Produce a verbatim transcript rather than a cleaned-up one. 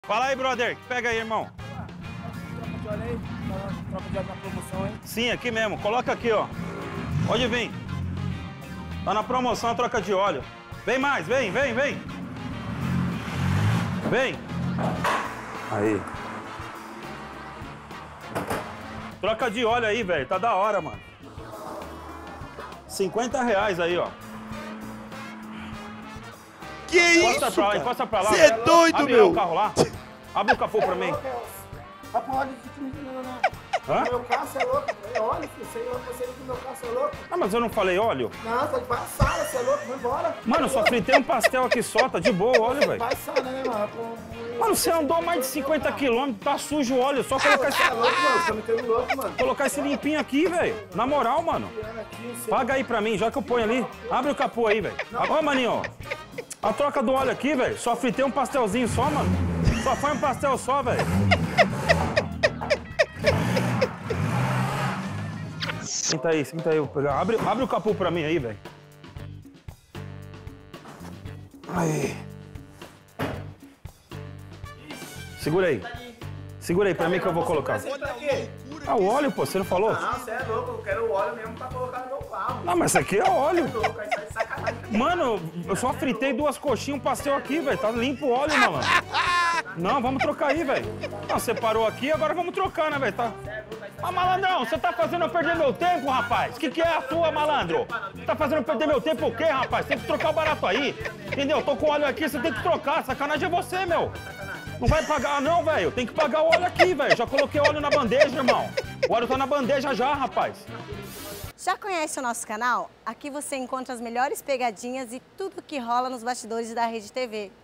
Fala aí, brother. Pega aí, irmão. Troca de óleo aí? Troca de óleo na promoção, hein? Sim, aqui mesmo. Coloca aqui, ó. Pode vir. Tá na promoção a troca de óleo. Vem mais, vem, vem, vem. Vem. Aí. Troca de óleo aí, velho. Tá da hora, mano. cinquenta reais aí, ó. Que Posta isso, pra lá, cara? encosta pra lá. Você é doido, Abre meu. o carro lá. Abre o capô pra mim. Vai pro óleo de não, não. Hã? Meu carro, você é louco. É óleo, filho. Você você do meu carro, você é louco. Ah, mas eu não falei óleo? Não, tá de passada, você é louco. Vai embora. Mano, só fritei um pastel aqui só, tá de boa o óleo, velho. Passada, né, mano? Mano, você andou mais de cinquenta quilômetros, tá sujo o óleo, só colocar esse... Você é louco, mano. Você me tem louco, mano. Colocar esse limpinho aqui, velho. Na moral, mano. Paga aí pra mim, já que eu ponho ali. Abre o capô aí, velho. Ó, maninho, ó. A troca do óleo aqui, velho. Só fritei um pastelzinho só, mano. Só foi um pastel só, velho. Senta aí, senta aí. Eu vou pegar. Abre, abre o capô pra mim aí, velho. Aí. Segura aí. Segura aí pra mim que eu vou colocar. Pra quê? Ah, o óleo, pô, você não falou? Não, você é louco. Eu quero o óleo mesmo pra colocar no meu carro. Não, mas isso aqui é óleo. Você é louco, aí sai de sacanagem. Mano, eu só fritei duas coxinhas, um pastel aqui, velho. Tá limpo o óleo, malandro. Não, vamos trocar aí, velho. Não, você parou aqui, agora vamos trocar, né, velho? Tá... Ah, malandrão, você tá fazendo eu perder meu tempo, rapaz? O que, que é a sua, malandro? Tá fazendo eu perder meu tempo o quê, rapaz? Tem que trocar o barato aí. Entendeu? Tô com óleo aqui, você tem que trocar. Sacanagem é você, meu. Não vai pagar, não, velho. Tem que pagar o óleo aqui, velho. Já coloquei óleo na bandeja, irmão. O óleo tá na bandeja já, rapaz. Já conhece o nosso canal? Aqui você encontra as melhores pegadinhas e tudo que rola nos bastidores da Rede T V.